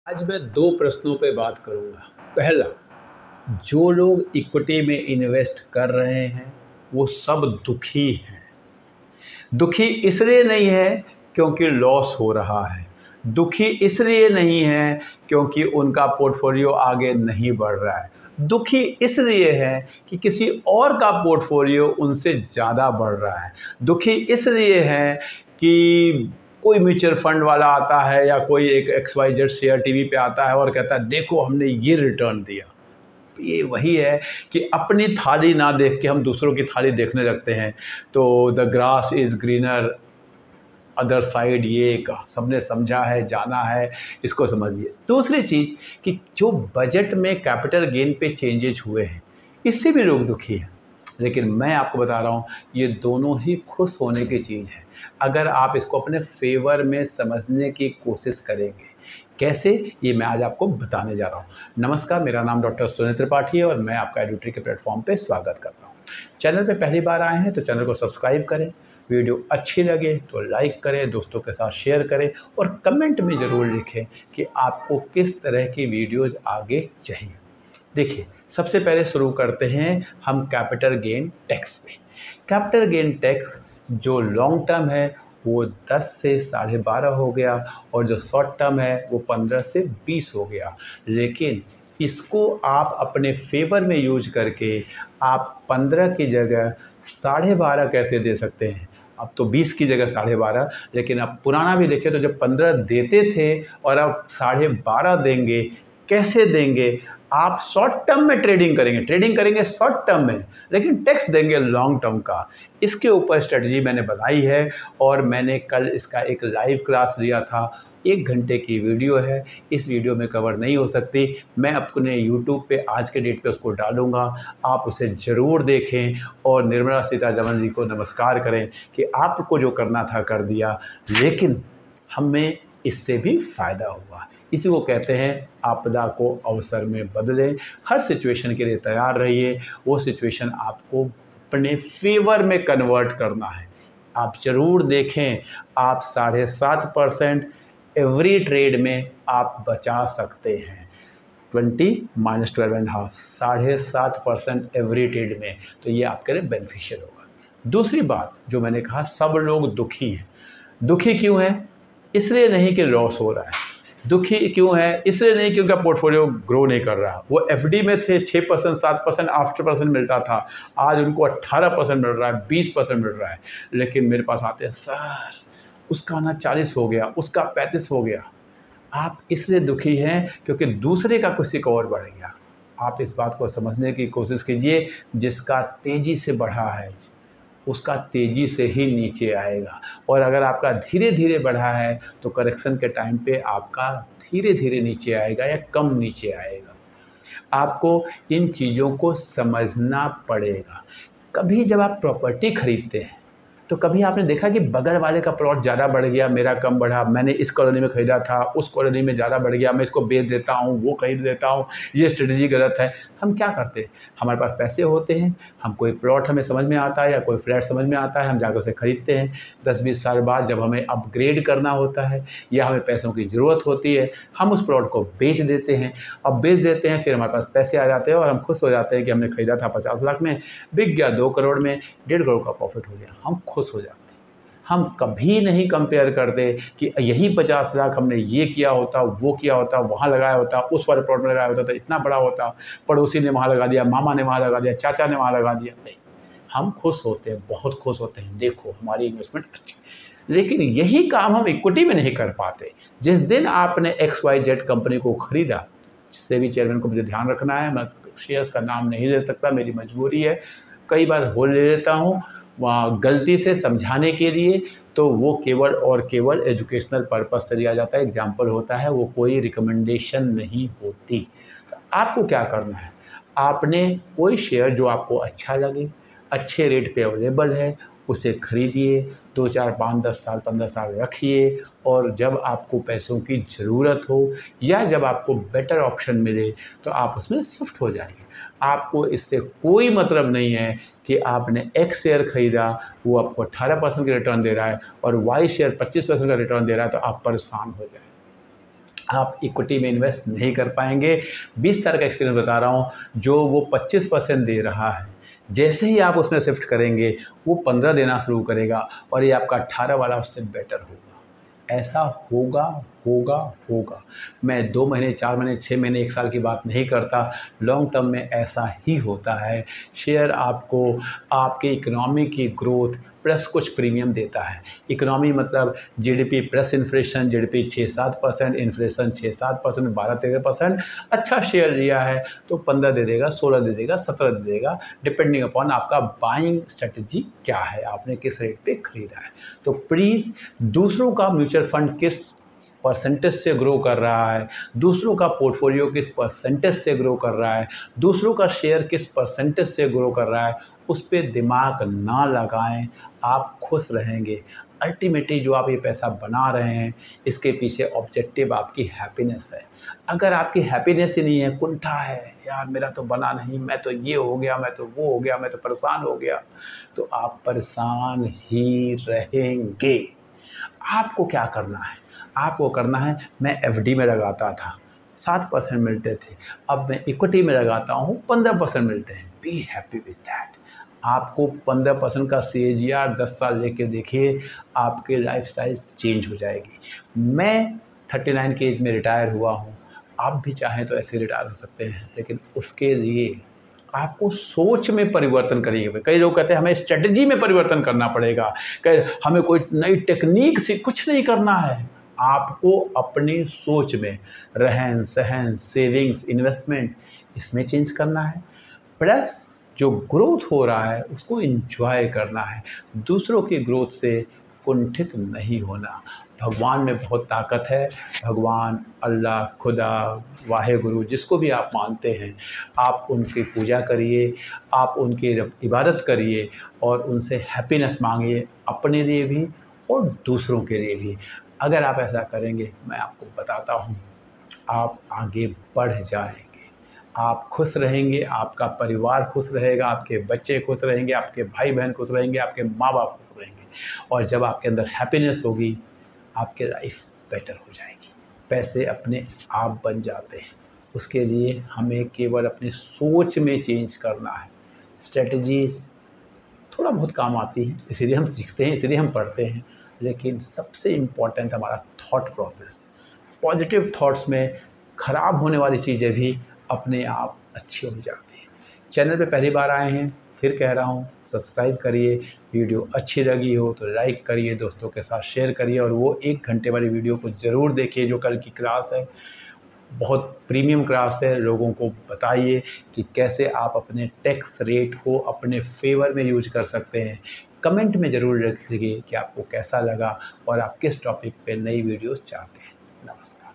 आज मैं 2 प्रश्नों पे बात करूँगा। पहला, जो लोग इक्विटी में इन्वेस्ट कर रहे हैं, वो सब दुखी हैं। दुखी इसलिए नहीं है क्योंकि लॉस हो रहा है। दुखी इसलिए नहीं है क्योंकि उनका पोर्टफोलियो आगे नहीं बढ़ रहा है। दुखी इसलिए है कि किसी और का पोर्टफोलियो उनसे ज़्यादा बढ़ रहा है। दुखी इसलिए है कि कोई म्यूचुअल फंड वाला आता है या कोई एक XYZ शेयर टीवी पे आता है और कहता है देखो हमने ये रिटर्न दिया। ये वही है कि अपनी थाली ना देख के हम दूसरों की थाली देखने लगते हैं। तो the grass is greener other side, ये सबने समझा है, जाना है, इसको समझिए। दूसरी चीज़ कि जो बजट में कैपिटल गेन पे चेंजेज हुए हैं, इससे भी लोग दुखी हैं। लेकिन मैं आपको बता रहा हूँ ये दोनों ही खुश होने की चीज़ है अगर आप इसको अपने फेवर में समझने की कोशिश करेंगे। कैसे, ये मैं आज आपको बताने जा रहा हूँ। नमस्कार, मेरा नाम डॉक्टर सुनील त्रिपाठी है और मैं आपका एडुट्री के प्लेटफॉर्म पे स्वागत करता हूँ। चैनल पे पहली बार आए हैं तो चैनल को सब्सक्राइब करें, वीडियो अच्छी लगे तो लाइक करें, दोस्तों के साथ शेयर करें और कमेंट में ज़रूर लिखें कि आपको किस तरह की वीडियोज़ आगे चाहिए। देखिए, सबसे पहले शुरू करते हैं हम कैपिटल गेन टैक्स पे। कैपिटल गेन टैक्स जो लॉन्ग टर्म है वो 10 से 12.5 हो गया और जो शॉर्ट टर्म है वो 15 से 20 हो गया। लेकिन इसको आप अपने फेवर में यूज करके आप 15 की जगह 12.5 कैसे दे सकते हैं। अब तो 20 की जगह 12.5, लेकिन अब पुराना भी देखें तो जब 15 देते थे और अब 12.5 देंगे, कैसे देंगे। आप शॉर्ट टर्म में ट्रेडिंग करेंगे शॉर्ट टर्म में, लेकिन टैक्स देंगे लॉन्ग टर्म का। इसके ऊपर स्ट्रेटजी मैंने बनाई है और मैंने कल इसका एक लाइव क्लास लिया था। 1 घंटे की वीडियो है, इस वीडियो में कवर नहीं हो सकती। मैं अपने यूट्यूब पे आज के डेट पे उसको डालूँगा, आप उसे ज़रूर देखें और निर्मला सीतारमण जी को नमस्कार करें कि आपको जो करना था कर दिया, लेकिन हमें इससे भी फ़ायदा हुआ। इसी को कहते हैं आपदा को अवसर में बदलें। हर सिचुएशन के लिए तैयार रहिए, वो सिचुएशन आपको अपने फेवर में कन्वर्ट करना है। आप ज़रूर देखें, आप 7.5% एवरी ट्रेड में आप बचा सकते हैं। 20 माइनस 12.5, 7.5% एवरी ट्रेड में, तो ये आपके लिए बेनिफिशियल होगा। दूसरी बात जो मैंने कहा, सब लोग दुखी हैं। दुखी क्यों हैं? इसलिए नहीं कि लॉस हो रहा है। दुखी क्यों है? इसलिए नहीं कि उनका पोर्टफोलियो ग्रो नहीं कर रहा। वो एफडी में थे, 6% 7% 8% मिलता था, आज उनको 18% मिल रहा है, 20% मिल रहा है। लेकिन मेरे पास आते हैं, सर उसका ना 40 हो गया, उसका 35 हो गया। आप इसलिए दुखी हैं क्योंकि दूसरे का किसी का और बढ़ गया। आप इस बात को समझने की कोशिश कीजिए, जिसका तेज़ी से बढ़ा है उसका तेज़ी से ही नीचे आएगा, और अगर आपका धीरे धीरे बढ़ा है तो करेक्शन के टाइम पे आपका धीरे धीरे नीचे आएगा या कम नीचे आएगा। आपको इन चीज़ों को समझना पड़ेगा। कभी जब आप प्रॉपर्टी खरीदते हैं तो कभी आपने देखा कि बगल वाले का प्लॉट ज़्यादा बढ़ गया, मेरा कम बढ़ा, मैंने इस कॉलोनी में ख़रीदा था, उस कॉलोनी में ज़्यादा बढ़ गया, मैं इसको बेच देता हूँ, वो खरीद लेता हूँ, ये स्ट्रेटजी गलत है। हम क्या करते हैं, हमारे पास पैसे होते हैं, हम कोई प्लॉट हमें समझ में आता है या कोई फ्लैट समझ में आता है, हम जाकर उसे ख़रीदते हैं। 10-20 साल बाद जब हमें अपग्रेड करना होता है या हमें पैसों की ज़रूरत होती है, हम उस प्लॉट को बेच देते हैं। अब बेच देते हैं, फिर हमारे पास पैसे आ जाते हैं और हम खुश हो जाते हैं कि हमने ख़रीदा था 50 लाख में, बिक गया 2 करोड़ में, 1.5 करोड़ का प्रॉफिट हो गया, हम खुश हो जाते हैं। हम कभी नहीं कंपेयर करते कि यही 50 लाख हमने ये किया होता, वो किया होता, वहाँ लगाया होता, उस वाले प्लॉट में लगाया होता तो इतना बड़ा होता, पड़ोसी ने वहाँ लगा दिया, मामा ने वहाँ लगा दिया, चाचा ने वहाँ लगा दिया। नहीं, हम खुश होते हैं, बहुत खुश होते हैं, देखो हमारी इन्वेस्टमेंट अच्छी। लेकिन यही काम हम इक्विटी में नहीं कर पाते। जिस दिन आपने XYZ कंपनी को खरीदा, जिससे भी चेयरमैन को मुझे ध्यान रखना है, मैं शेयर्स का नाम नहीं ले सकता, मेरी मजबूरी है, कई बार बोल ले लेता हूँ वहाँ गलती से समझाने के लिए, तो वो केवल और केवल एजुकेशनल पर्पस से लिया जाता है, एग्जाम्पल होता है, वो कोई रिकमेंडेशन नहीं होती। तो आपको क्या करना है, आपने कोई शेयर जो आपको अच्छा लगे, अच्छे रेट पे अवेलेबल है, उसे खरीदिए, 2, 4, 5, 10 साल 15 साल रखिए, और जब आपको पैसों की ज़रूरत हो या जब आपको बेटर ऑप्शन मिले तो आप उसमें शिफ्ट हो जाइए। आपको इससे कोई मतलब नहीं है कि आपने X शेयर खरीदा, वो आपको 18% की रिटर्न दे रहा है और Y शेयर 25% का रिटर्न दे रहा है तो आप परेशान हो जाए। आप इक्विटी में इन्वेस्ट नहीं कर पाएंगे। 20 साल का एक्सपीरियंस बता रहा हूँ, जो वो 25% दे रहा है, जैसे ही आप उसमें शिफ्ट करेंगे वो 15 देना शुरू करेगा और ये आपका 18 वाला उससे बेटर होगा। ऐसा होगा होगा होगा। मैं 2 महीने, 4 महीने, 6 महीने, 1 साल की बात नहीं करता, लॉन्ग टर्म में ऐसा ही होता है। शेयर आपको आपके इकोनॉमी की ग्रोथ प्लस कुछ प्रीमियम देता है। इकोनॉमी मतलब GDP plus inflation, GDP 6-7%, inflation 6-7%, 12-13%। अच्छा शेयर लिया है तो 15 दे देगा, 16 दे देगा, 17 दे देगा, डिपेंडिंग अपॉन आपका बाइंग स्ट्रेटजी क्या है, आपने किस रेट पे खरीदा है। तो प्लीज़ दूसरों का म्यूचुअल फंड किस परसेंटेज से ग्रो कर रहा है, दूसरों का पोर्टफोलियो किस परसेंटेज से ग्रो कर रहा है, दूसरों का शेयर किस परसेंटेज से ग्रो कर रहा है, उस पर दिमाग ना लगाएं। आप खुश रहेंगे। अल्टीमेटली जो आप ये पैसा बना रहे हैं, इसके पीछे ऑब्जेक्टिव आपकी हैप्पीनेस है। अगर आपकी हैप्पीनेस ही नहीं है, कुंठा है, यार मेरा तो बना नहीं, मैं तो ये हो गया, मैं तो वो हो गया, मैं तो परेशान हो गया, तो आप परेशान ही रहेंगे। आपको क्या करना है? आपको करना है, मैं एफडी में लगाता था, 7% मिलते थे, अब मैं इक्विटी में लगाता हूँ, 15% मिलते हैं। Be happy with that. आपको 15% का CAGR 10 साल लेके देखिए, आपके लाइफस्टाइल चेंज हो जाएगी। मैं 39 की एज में रिटायर हुआ हूँ, आप भी चाहें तो ऐसे रिटायर हो सकते हैं, लेकिन उसके लिए आपको सोच में परिवर्तन करिए। कई लोग कहते हैं हमें स्ट्रेटजी में परिवर्तन करना पड़ेगा, कई हमें कोई नई टेक्निक से कुछ नहीं करना है। आपको अपनी सोच में रहन सहन, सेविंग्स, इन्वेस्टमेंट, इसमें चेंज करना है। प्लस जो ग्रोथ हो रहा है उसको एंजॉय करना है, दूसरों की ग्रोथ से कुंठित नहीं होना। भगवान में बहुत ताकत है। भगवान, अल्लाह, खुदा, वाहेगुरु, जिसको भी आप मानते हैं, आप उनकी पूजा करिए, आप उनकी इबादत करिए और उनसे हैप्पीनेस मांगिए, अपने लिए भी और दूसरों के लिए भी। अगर आप ऐसा करेंगे, मैं आपको बताता हूँ, आप आगे बढ़ जाएंगे, आप खुश रहेंगे, आपका परिवार खुश रहेगा, आपके बच्चे खुश रहेंगे, आपके भाई बहन खुश रहेंगे, आपके माँ बाप खुश रहेंगे। और जब आपके अंदर हैप्पीनेस होगी, आपकी लाइफ बेटर हो जाएगी। पैसे अपने आप बन जाते हैं। उसके लिए हमें केवल अपनी सोच में चेंज करना है। स्ट्रेटजीज़ थोड़ा बहुत काम आती हैं, इसीलिए हम सीखते हैं, इसीलिए हम पढ़ते हैं, लेकिन सबसे इम्पॉर्टेंट हमारा थॉट प्रोसेस। पॉजिटिव थॉट्स में ख़राब होने वाली चीज़ें भी अपने आप अच्छी हो जाती हैं। चैनल पे पहली बार आए हैं, फिर कह रहा हूँ, सब्सक्राइब करिए। वीडियो अच्छी लगी हो तो लाइक करिए, दोस्तों के साथ शेयर करिए और वो 1 घंटे वाली वीडियो को ज़रूर देखिए जो कल की क्लास है। बहुत प्रीमियम क्लास है। लोगों को बताइए कि कैसे आप अपने टैक्स रेट को अपने फेवर में यूज कर सकते हैं। कमेंट में ज़रूर लिखिए कि आपको कैसा लगा और आप किस टॉपिक पे नई वीडियोस चाहते हैं। नमस्कार।